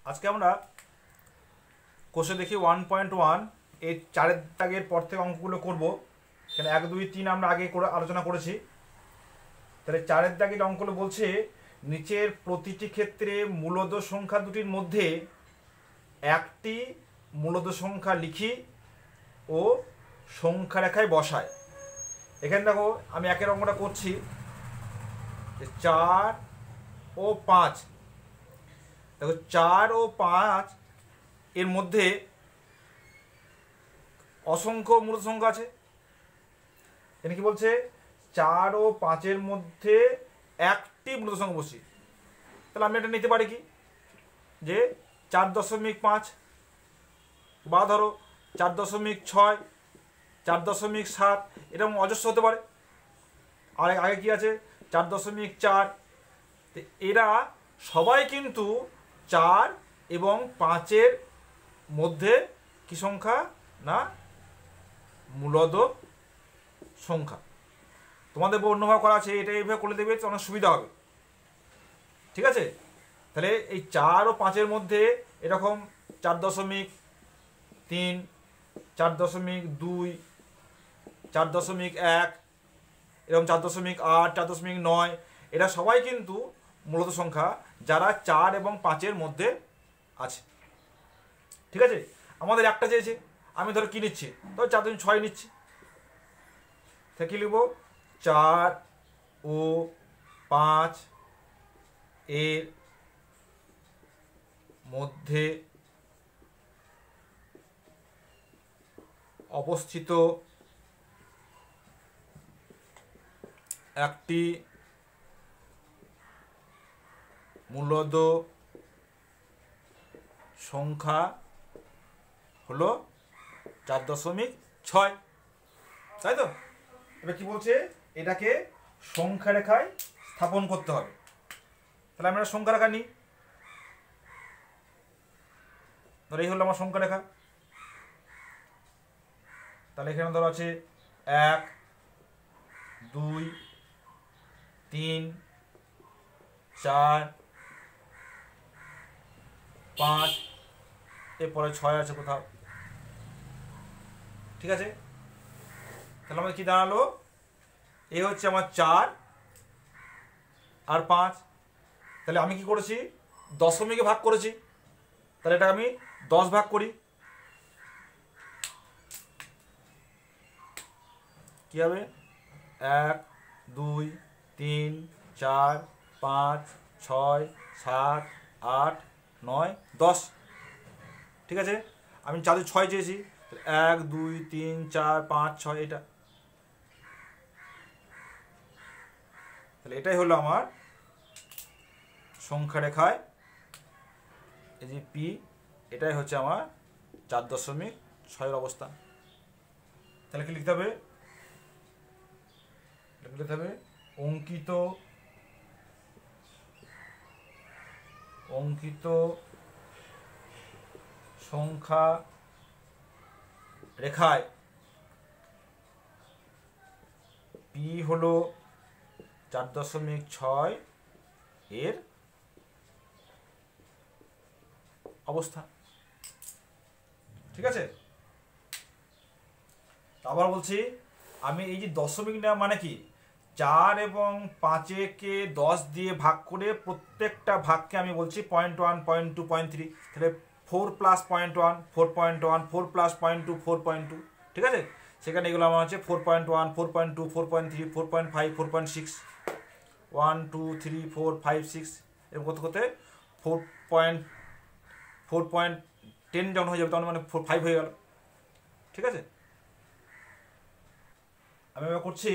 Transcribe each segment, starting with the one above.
আজকে আমরা কোষে দেখি 1.1 এই চারের দাগের পর থেকে অঙ্কগুলো করব। এখানে 1 2 3 আমরা আগে করে আলোচনা করেছি। তাহলে চারের দাগের অঙ্কগুলো বলছে নিচের প্রতিটি ক্ষেত্রে মূলদ সংখ্যা দুটির মধ্যে একটি মূলদ সংখ্যা লিখি ও সংখ্যা রেখায় বসায়। এখানে দেখো আমি একের অঙ্কটা করছি, 4 ও 5। দেখো 4 ও 5 এর মধ্যে অসংখ্য মূলদ সংখ্যা আছে। এখানে কি বলছে 4 ও 5-এর মধ্যে একটি মূলদ সংখ্যা বসি। তাহলে আমি এটা নিতে পারি কি যে 4.5 বা ধরো 4.6 4.7 এরকম অজস্র হতে পারে। আর আগে কি আছে 4.4। এরা সবাই কিন্তু 4 এবং 5-এর মধ্যে কি সংখ্যা না মূলদ সংখ্যা। তোমাদের অন্যভাবে করা আছে, এটা এইভাবে করে দেবে, অনেক সুবিধা হবে। ঠিক আছে, তাহলে এই 4 ও 5-এর মধ্যে এরকম 4.3 4.2 4.1 এরকম 4.8 4.9 এরা সবাই কিন্তু মূলত সংখ্যা যারা 4 এবং 5-এর মধ্যে আছে। ঠিক আছে, আমাদের একটা চেয়েছে, আমি ধরো কি নিচ্ছি, ধরো 4.6 নিচ্ছি। তা কি লিখব 4 ও 5 এর মধ্যে অবস্থিত একটি মূলদ সংখ্যা হলো 4.6। তাই তো? এবার কি বলছে, এটাকে সংখ্যা রেখায় স্থাপন করতে হবে। তাহলে আমরা সংখ্যা রেখা নিই। ধরো এই হলো আমার সংখ্যা রেখা। তাহলে এখানে ধরো আছে 1 2 3 4 5, এরপরে 6 আছে কোথাও। ঠিক আছে, তাহলে আমাদের কি দাঁড়ালো, এই হচ্ছে আমার 4 আর 5। তাহলে আমি কি করেছি, দশমিকে ভাগ করেছি। তাহলে এটা আমি 10 ভাগ করি। কি হবে 1 2 3 4 5 6 7 8 9 10। ঠিক আছে, আমি 4.6 চেয়েছি, 1 2 3 4 5 6 এটা। তাহলে এটাই হলো আমার সংখ্যা রেখায় এই যে পি, এটাই হচ্ছে আমার 4.6 অবস্থান। তাহলে কি লিখতে হবে, লিখতে হবে অঙ্কিত সংখ্যা রেখায় পি হলো 4.6 এর অবস্থান। ঠিক আছে, আবার বলছি, আমি এই যে দশমিক নেওয়া মানে কি, 4 এবং 5-কে 10 দিয়ে ভাগ করে প্রত্যেকটা ভাগকে আমি বলছি 0.1 0.2 0.3। তাহলে 4 + 0.1 4.1 4 + 0.2 4.2। ঠিক আছে, সেখানে এগুলো আমার হচ্ছে 4.1 4.2 4.3 4.5 4.6 1 2 3 4 5 6 এরকম করতে করতে 4.10 যখন হয়ে যাবে তখন মানে 5 হয়ে গেল। ঠিক আছে, আমি এবার করছি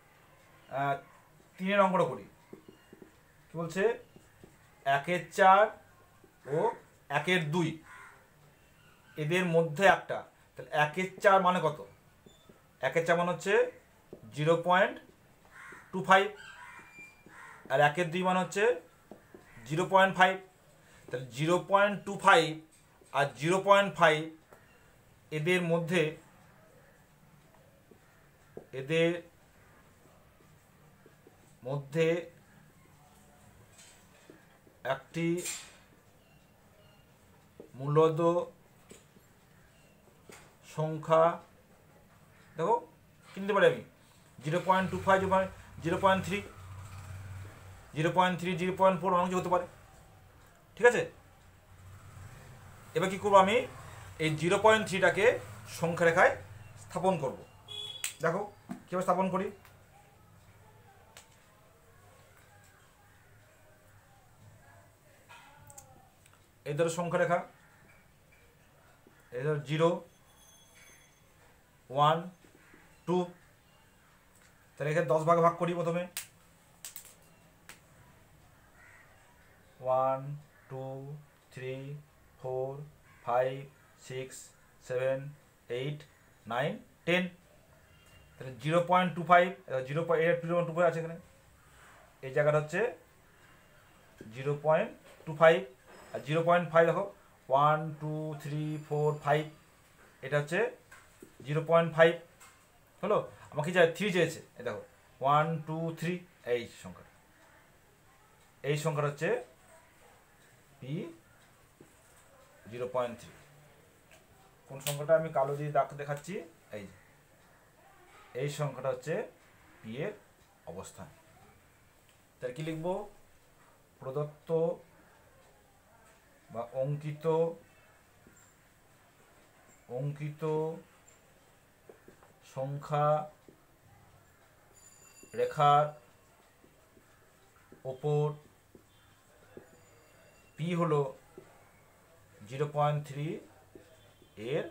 3-এর অঙ্কটা করি। কি বলছে 1-এর 4 ও 1-এর 2 এদের মধ্যে একটা। তাহলে 1-এর 4 মানে কত, 1-এর 4 মানে হচ্ছে 0.25 আর 1-এর 2 মানে হচ্ছে 0.5। তাহলে 0.25 আর 0.5 এদের মধ্যে একটি মূলদ সংখ্যা, দেখো কিনতে পারি আমি 0.25, 0.3, 0.3, 0.4 অনেক কিছু হতে পারে। ঠিক আছে, এবার কি করবো আমি এই 0.3টাকে সংখ্যা রেখায় স্থাপন করব। দেখো কীভাবে স্থাপন করি। এই ধরো সংখ্যা রেখা, এই ধরো 0, 1, 2, তাহলে এখানে 10 ভাগে ভাগ করি প্রথমে। 1, 2, 3, 4, 5, 6, 7, 8, 9, 10, তাহলে 0.25, 0.25 আছে এখানে, এই জায়গাটা হচ্ছে 0.25, আর 0.5 দেখো 1, 2, 3, 4, 5, এটা হচ্ছে 0.5 হলো। আমাকে যা 3 চেয়েছে, এই দেখো 1, 2, 3, এই সংখ্যাটা হচ্ছে P 0.3। কোন সংখ্যাটা আমি কালো দিয়ে দাগ দেখাচ্ছি, এই সংখ্যাটা হচ্ছে P এর অবস্থান। তাহলে কি লিখব, প্রদত্ত বা অঙ্কিত সংখ্যা রেখার ওপর P হলো 0.3 এর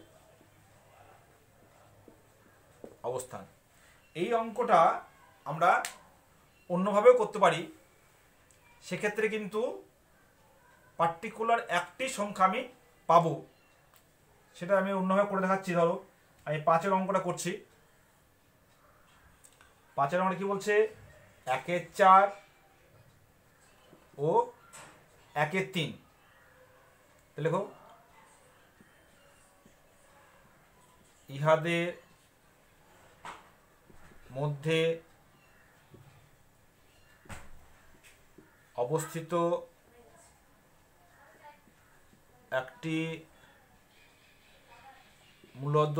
অবস্থান। এই অঙ্কটা আমরা অন্যভাবেও করতে পারি, সেক্ষেত্রে কিন্তু পার্টিকুলার একটি সংখ্যা আমি পাবো, সেটা আমি অন্যভাবে করে দেখাচ্ছি। ধরো আমি 5-এর অঙ্কটা করছি। 5-এর অঙ্কটা কি বলছে, 1-এর 4 ও 1-এর 3, দেখো ইহাদের মধ্যে অবস্থিত একটি মূলদ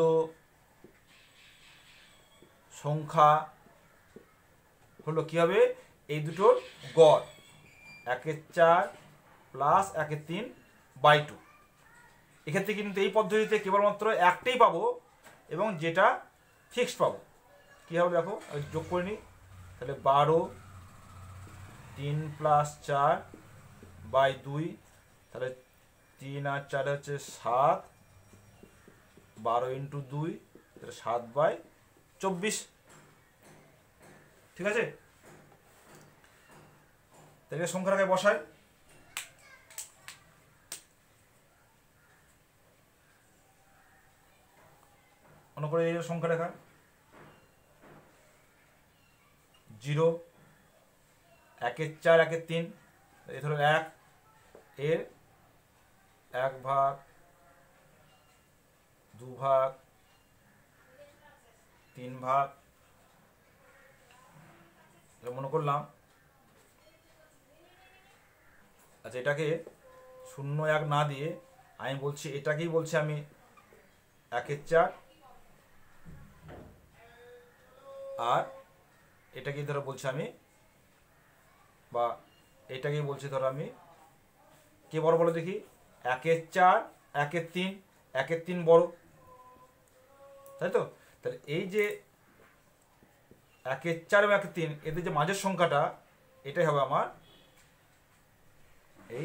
সংখ্যা হলো কি হবে, এই দুটোর গড় 1-এর 4 প্লাস 1-এর 3/2। এক্ষেত্রে কিন্তু এই পদ্ধতিতে কেবলমাত্র একটাই পাবো এবং যেটা ফিক্সড পাবো। কী হবে দেখো, যোগ করে নিই, তাহলে 12, 3 + 4/2, তাহলে 3 আর 4 হচ্ছে 7, 12 × 2, তাহলে 7/24। ঠিক আছে, তাহলে সংখ্যা রেখায় বসাই। মনে করে এই সংখ্যা রেখা 0, 1-এর 4, 1-এর 3, এই ধরো 1 এর 1 ভাগ, 2 ভাগ, 3 ভাগ, মনে করলাম। আচ্ছা, এটাকে 0, 1 না দিয়ে আমি বলছি, এটাকেই বলছি আমি 1-এর 4, আর এটাকেই ধরো বলছি আমি, বা এটাকেই বলছি ধরো আমি, কে বড় বলো দেখি, 1-এর 4, 1-এর 3, 1-এর 3 বড়, তাই তো। তাহলে এই যে 1-এর 4 এবং 1-এর 3, এদের যে মাঝের সংখ্যাটা, এটাই হবে আমার এই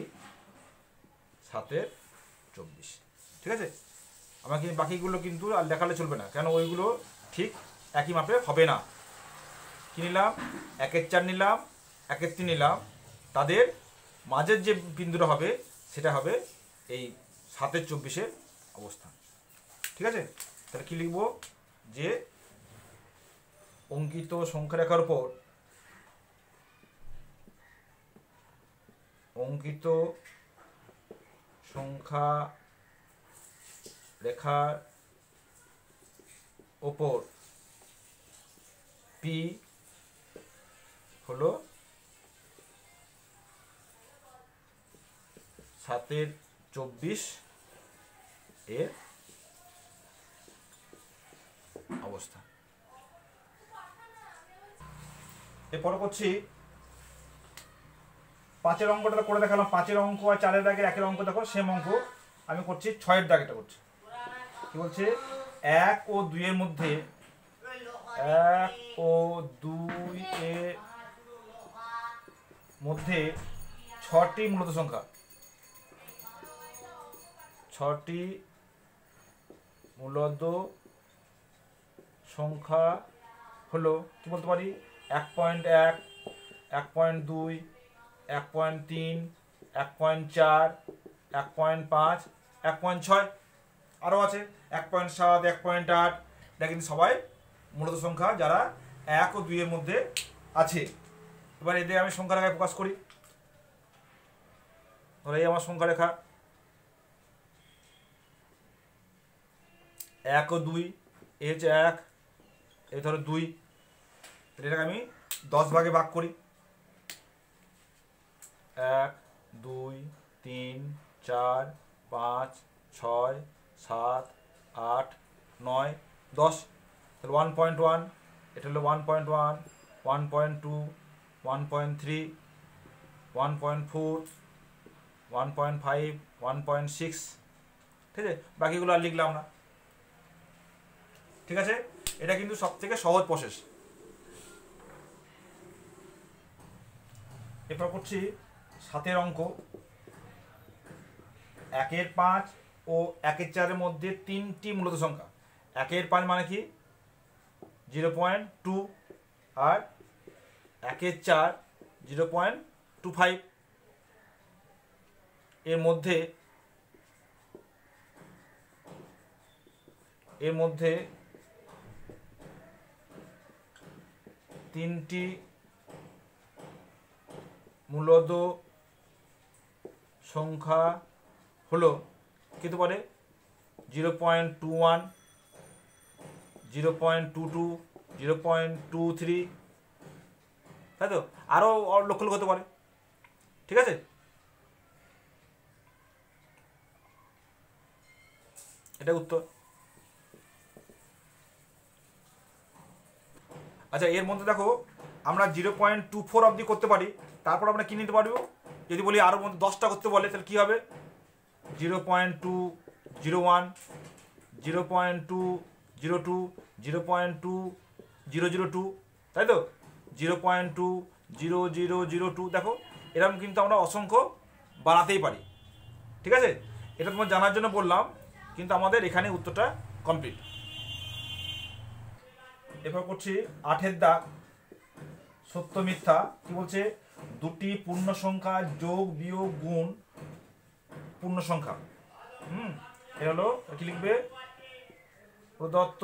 7/24। ঠিক আছে, আমাকে বাকিগুলো কিন্তু আর দেখালে চলবে না, কেন ওইগুলো ঠিক একই মাপে হবে না। কি নিলাম, 1-এর 4 নিলাম, 1-এর 3 নিলাম, তাদের মাঝের যে বিন্দুটা হবে সেটা হবে এই 7/24 অবস্থান। ঠিক আছে, তাহলে কি লিখব, যে অঙ্কিত সংখ্যা রেখার উপর অঙ্কিত সংখ্যা রেখার ওপর P হলো 7/24 এর অবস্থা। এরপরে করছি 5-এর অঙ্কটা করে দেখালাম। 5-এর অঙ্ক আর 4-এর দাগের 1-এর অঙ্ক দেখো সেম অঙ্ক আমি করছি। 6-এর দাগেটা করছি। কি বলছে? 1 ও 2 এর মধ্যে 1 ও 2 এর মধ্যে 6টি মূলত সংখ্যা, 6টি মূলত সংখ্যা হলো কি বলতে পারি? 1.1, 1.2, 1.3, 1.4, 1.5, 1.6, আরও আছে 1.7, 1.8। এটা কিন্তু সবাই মূলত সংখ্যা যারা 1 ও 2 এর মধ্যে আছে। এবার এদের আমি সংখ্যা রেখায় প্রকাশ করি। ধরো এই আমার সংখ্যা রেখা 1 ও 2, এ হচ্ছে 1, এই ধরো 2। এটাকে আমি 10 ভাগে ভাগ করি। 1, 2, 3, 4, 5, 6, 7, 8, 9, 10। তাহলে 1.1, এটা হলো 1.1, 1.2, 1.3, 1.4, 1.5, 1.6। ঠিক আছে, বাকিগুলো আর লিখলাম না। ঠিক আছে, এটা কিন্তু সব থেকে সহজ প্রসেস। এরপর করছি 7-এর অঙ্ক। 1-এর 5 ও 1-এর 4-এর মধ্যে 3টি মূলত সংখ্যা। 1-এর 5 মানে কি? 0.2 আর 1-এর 4 0.25। এর মধ্যে 3টি মূলত সংখ্যা হলো কিন্তু পারে 0.21, 0.22, 0.23, তাই তো? আরও লক্ষ লক্ষ হতে পারে। ঠিক আছে, এটা উত্তর। আচ্ছা, এর মধ্যে দেখো আমরা 0.24 অবধি করতে পারি। তারপর আমরা কি নিতে পারবো? যদি বলি আরও মধ্যে 10টা করতে বলে তাহলে কী হবে? 0.201, 0.202, 0.2002, তাই তো? 0.20002। দেখো এরকম কিন্তু আমরা অসংখ্য বানাতেই পারি। ঠিক আছে, এটা তোমার জানার জন্য বললাম, কিন্তু আমাদের এখানে উত্তরটা কমপ্লিট। এরপর করছি 8-এর দাগ, সত্য মিথ্যা। কি বলছে? দুটি পূর্ণ সংখ্যা যোগ বিয়োগ গুণ পূর্ণ সংখ্যা। এটা হলো কি লিখবে? প্রদত্ত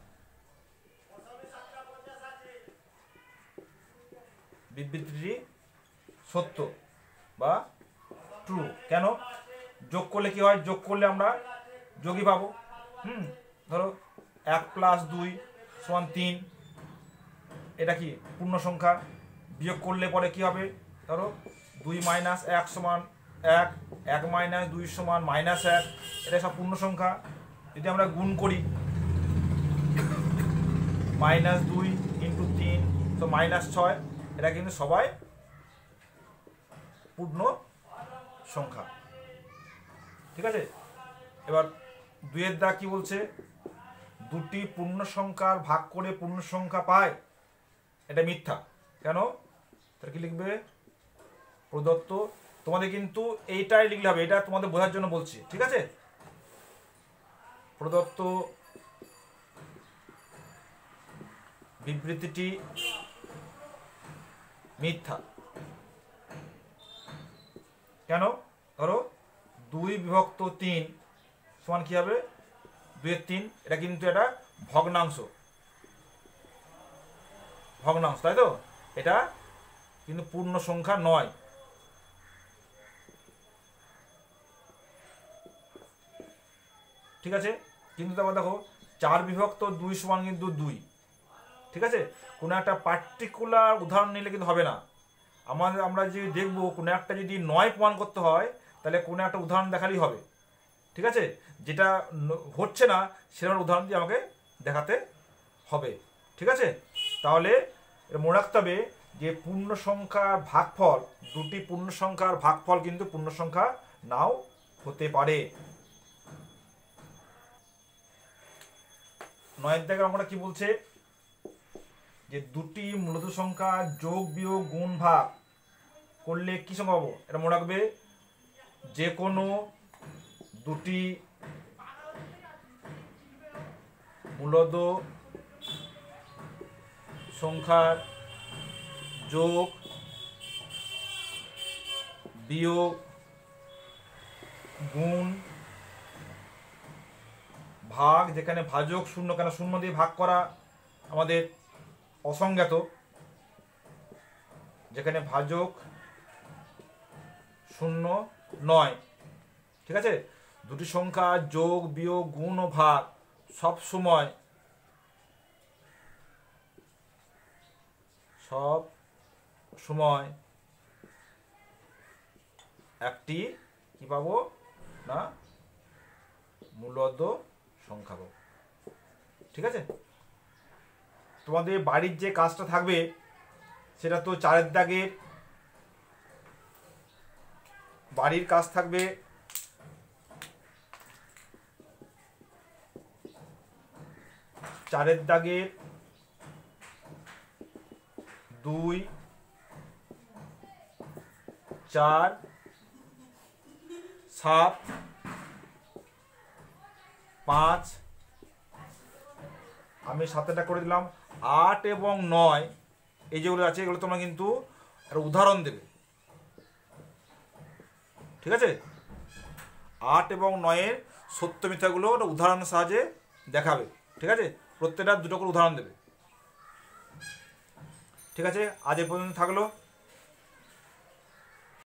বিবৃতিটি সত্য বা ট্রু। কেন? যোগ করলে কি হয়? যোগ করলে আমরা যোগই পাবো। ধরো 1 + 2 = 3, এটা কি পূর্ণ সংখ্যা। বিয়োগ করলে পরে কি হবে? ধরো 2 - 1 = 1, 1 - 2 = -1, এটা সব পূর্ণ সংখ্যা। যদি আমরা গুণ করি -2 × 3 তো -6, এটা কিন্তু সবাই পূর্ণ সংখ্যা। ঠিক আছে, এবার 2-এর দাগ কি বলছে? দুটি পূর্ণ সংখ্যার ভাগ করে পূর্ণ সংখ্যা পায়, এটা মিথ্যা। কেন? তার কি লিখবে? প্রদত্ত। তোমাদের কিন্তু এইটাই লিখলে হবে, এটা তোমাদের বোঝার জন্য বলছি। ঠিক আছে, প্রদত্ত বিবৃতিটি মিথ্যা। কেন? ধরো 2/3 সমান কি হবে? 2/3। এটা কিন্তু এটা ভগ্নাংশ, তাই তো? এটা কিন্তু পূর্ণ সংখ্যা নয়। ঠিক আছে, কিন্তু তারপর দেখো 4/2 সমান কিন্তু 2। ঠিক আছে, কোনো একটা পার্টিকুলার উদাহরণ নিলে কিন্তু হবে না। আমরা যদি দেখবো কোনো একটা যদি 9 প্রমাণ করতে হয়, তাহলে কোনো একটা উদাহরণ দেখালেই হবে। ঠিক আছে, যেটা হচ্ছে না সেরকম উদাহরণ দিয়ে আমাকে দেখাতে হবে। ঠিক আছে, তাহলে মনে রাখতে হবে যে পূর্ণ সংখ্যার ভাগফল, দুটি পূর্ণ সংখ্যার ভাগফল কিন্তু পূর্ণ সংখ্যা নাও হতে পারে। 9 দাগের অঙ্কটা কি বলছে, যে দুটি মূলত সংখ্যা যোগ বিয়োগ গুণ ভাগ করলে কি সংখ্যা পাবো। এটা মনে রাখবে, যে কোনো দুটি মূলত সংখ্যার যোগ বিয়োগ গুণ ভাগ, যেখানে ভাজক শূন্য, কেন শূন্য দিয়ে ভাগ করা আমাদের অসংজ্ঞাত, যেখানে ভাজক শূন্য নয়। ঠিক আছে, দুটি সংখ্যা যোগ বিয়োগ গুণ ও ভাগ সব সময় একটি কি পাবো না মূলদ সংখ্যা পাবো। ঠিক আছে, তোমাদের বাড়ির যে কাজটা থাকবে সেটা তো 4 দাগের বাড়ির কাজ থাকবে। 4 দাগের 2, 4, 7, 5, আমি 7টা করে দিলাম। 8 এবং 9 এই যেগুলো আছে এগুলো তোমরা কিন্তু একটা উদাহরণ দেবে। ঠিক আছে, 8 এবং 9-এর সত্য মিথ্যাগুলো একটা উদাহরণের সাহায্যে দেখাবে। ঠিক আছে, প্রত্যেকটা দুটো করে উদাহরণ দেবে। ঠিক আছে, আজ এ পর্যন্ত থাকলো।